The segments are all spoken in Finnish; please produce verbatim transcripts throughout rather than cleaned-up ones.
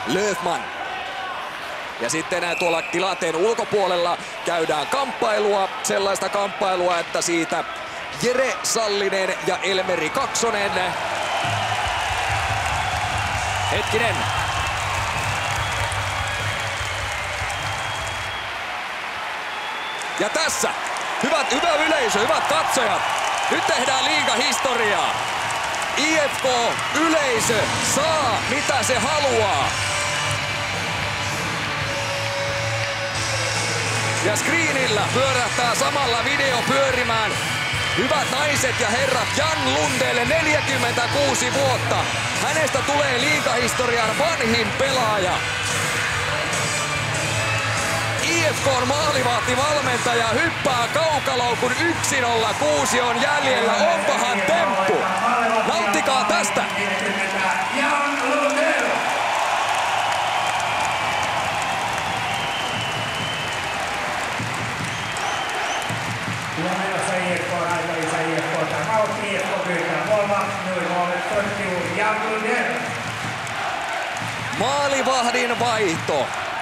Löfman. Ja sitten tuolla tilanteen ulkopuolella käydään kamppailua, sellaista kamppailua, että siitä Jere Sallinen ja Elmeri Kaksonen. Hetkinen. Ja tässä, hyvät, hyvä yleisö, hyvät katsojat, nyt tehdään liigahistoriaa. I F K-yleisö saa mitä se haluaa. Ja screenillä pyörähtää samalla video pyörimään. Hyvät naiset ja herrat, Jan Lundell, neljäkymmentäkuusi vuotta. Hänestä tulee liigahistorian vanhin pelaaja. I F K:n maalivahtivalmentaja hyppää kaukaloukun yksi nolla kuusi on jäljellä. Onpahan temppu. Nauttikaa tästä. Tuomiossa I F K aikalisä I F K tämä on I F K pyytää Volva, nyt maalit torjuu Jan Lundell. Maalivahdin vaihto.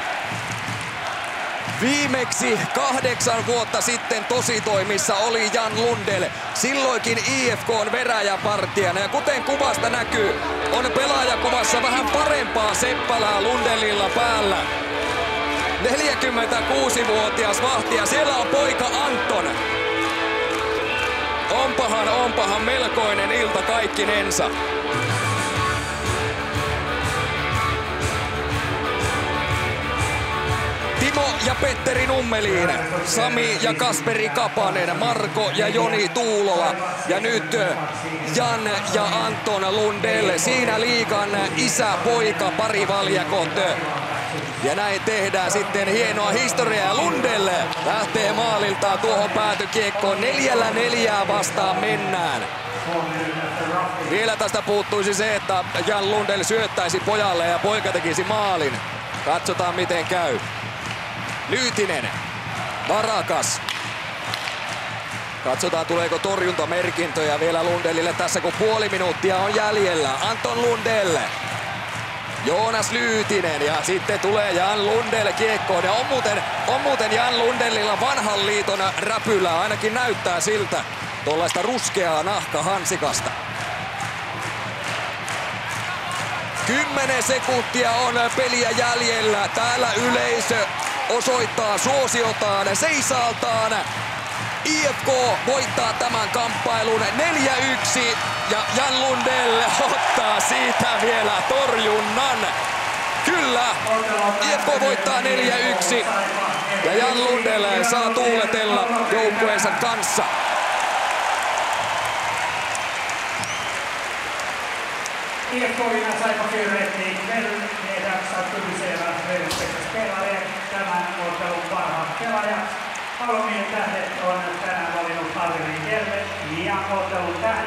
Viimeksi kahdeksan vuotta sitten tositoimissa oli Jan Lundell, silloinkin I F K:n veräjäpartijana. Ja kuten kuvasta näkyy, on pelaajakuvassa vähän parempaa seppälää Lundellilla päällä. neljäkymmentäkuusivuotias vahti ja siellä on poika Anton. Onpahan, onpahan melkoinen ilta kaikkinensa. Timo ja Petteri Nummelin, Sami ja Kasperi Kapanen, Marko ja Joni Tuulola ja nyt Jan ja Anton Lundell. Siinä liigan isä-poika parivaljakot. Ja näin tehdään sitten hienoa historiaa. Lundell lähtee maaliltaan tuohon päätykiekkoon. Neljällä neljää vastaan mennään. Vielä tästä puuttuisi se, että Jan Lundell syöttäisi pojalle ja poika tekisi maalin. Katsotaan miten käy. Lyytinen, Varakas. Katsotaan tuleeko torjuntamerkintöjä vielä Lundellille tässä kun puoli minuuttia on jäljellä. Anton Lundell. Joonas Lyytinen ja sitten tulee Jan Lundell kiekkoon. Ja on muuten, on muuten Jan Lundellilla vanhan liiton räpylää, ainakin näyttää siltä. Tuollaista ruskeaa nahkahansikasta. Kymmenen sekuntia on peliä jäljellä. Täällä yleisö osoittaa suosiotaan seisaaltaan. I F K voittaa tämän kamppailun neljä yksi ja Jan Lundell ottaa siitä vielä torjunnan. Kyllä, I F K voittaa neljä yksi ja Jan Lundell saa tuuletella joukkueensa kanssa. I F K vinner Saipa Fyretti ikväll meidän sattumisella vedosteita pelaajia. Tämän ottelun parhaat pelaajat. Palomien tähdet on tänään valinnut Harri Kelve ja ottelun tähdet.